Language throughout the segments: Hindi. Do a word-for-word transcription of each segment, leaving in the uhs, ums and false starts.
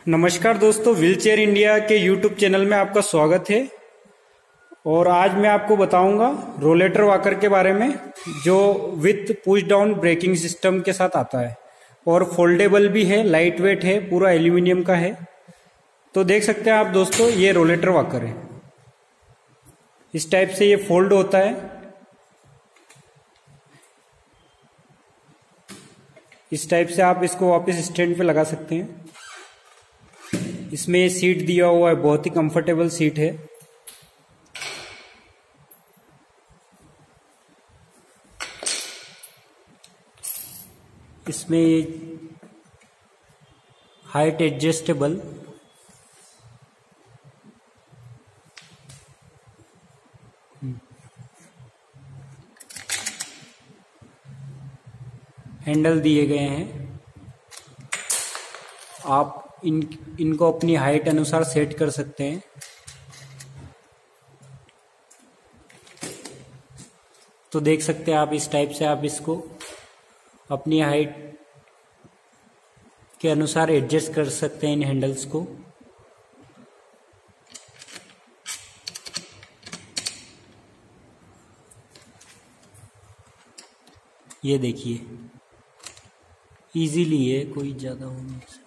नमस्कार दोस्तों, व्हीलचेयर इंडिया के यूट्यूब चैनल में आपका स्वागत है। और आज मैं आपको बताऊंगा रोलेटर वॉकर के बारे में, जो with push down braking system के साथ आता है और फोल्डेबल भी है, लाइट वेट है, पूरा एल्यूमिनियम का है। तो देख सकते हैं आप दोस्तों, ये रोलेटर वॉकर है। इस टाइप से ये फोल्ड होता है। इस टाइप से आप इसको वापस स्टैंड पे लगा सकते हैं। इसमें सीट दिया हुआ है, बहुत ही कंफर्टेबल सीट है। इसमें हाइट एडजस्टेबल, हैंडल दिए गए हैं। आप इन इनको अपनी हाइट अनुसार सेट कर सकते हैं। तो देख सकते हैं आप, इस टाइप से आप इसको अपनी हाइट के अनुसार एडजस्ट कर सकते हैं इन हैंडल्स को। ये देखिए, इजीली है, कोई ज्यादा हो नहीं सकता।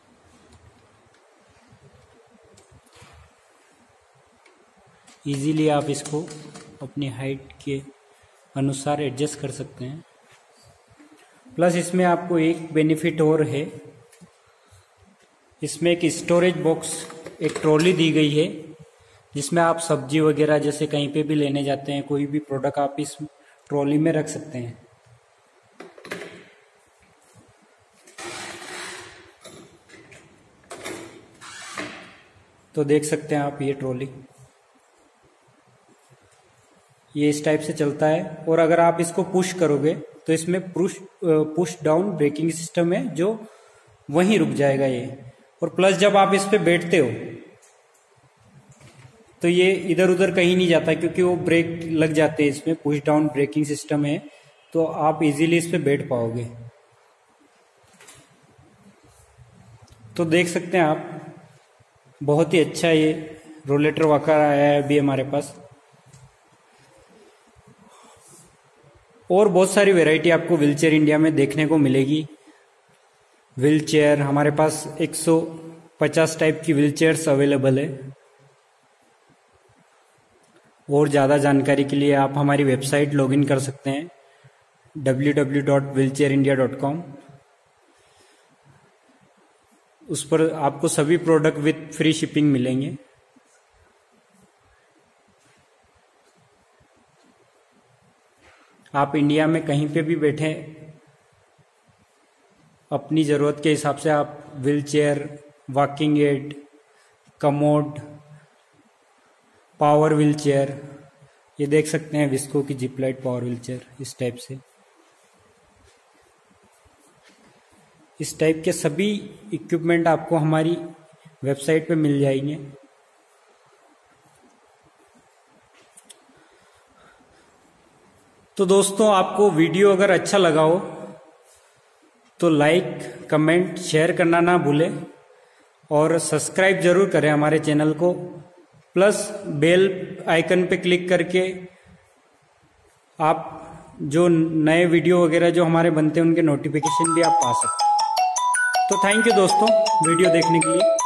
इजीली आप इसको अपनी हाइट के अनुसार एडजस्ट कर सकते हैं। प्लस इसमें आपको एक बेनिफिट और है, इसमें एक स्टोरेज बॉक्स, एक ट्रॉली दी गई है, जिसमें आप सब्जी वगैरह जैसे कहीं पे भी लेने जाते हैं, कोई भी प्रोडक्ट आप इस ट्रॉली में रख सकते हैं। तो देख सकते हैं आप, ये ट्रॉली ये इस टाइप से चलता है। और अगर आप इसको पुश करोगे तो इसमें push push down braking system है, जो वहीं रुक जाएगा ये। और प्लस जब आप इस पे बैठते हो तो ये इधर उधर कहीं नहीं जाता, क्योंकि वो ब्रेक लग जाते हैं। इसमें पुश डाउन ब्रेकिंग सिस्टम है, तो आप इजीली इस पे बैठ पाओगे। तो देख सकते हैं आप, बहुत ही अच्छा ये रोलेटर वॉकर आया है अभी हमारे पास। और बहुत सारी वैरायटी आपको व्हीलचेयर इंडिया में देखने को मिलेगी। व्हीलचेयर हमारे पास एक सौ पचास टाइप की व्हीलचेयर्स अवेलेबल है। और ज़्यादा जानकारी के लिए आप हमारी वेबसाइट लॉगिन कर सकते हैं, W W W dot wheelchair India dot com. उस पर आपको सभी प्रोडक्ट विथ फ्री शिपिंग मिलेंगे। आप इंडिया में कहीं पे भी बैठे, अपनी ज़रूरत के हिसाब से आप wheelchair, walking aid, commode, power wheelchair, ये देख सकते हैं विस्को की जिपलाइट पावर व्हीलचेयर, इस टाइप से इस टाइप के सभी इक्विपमेंट आपको हमारी वेबसाइट पे मिल जाएंगे। तो दोस्तों, आपको वीडियो अगर अच्छा लगा हो तो लाइक, कमेंट, शेयर करना ना भूलें और सब्सक्राइब जरूर करें हमारे चैनल को। प्लस बेल आइकन पे क्लिक करके आप जो नए वीडियो वगैरह जो हमारे बनते हैं उनके नोटिफिकेशन भी आप पा सकते हैं। तो थैंक यू दोस्तों वीडियो देखने के लिए।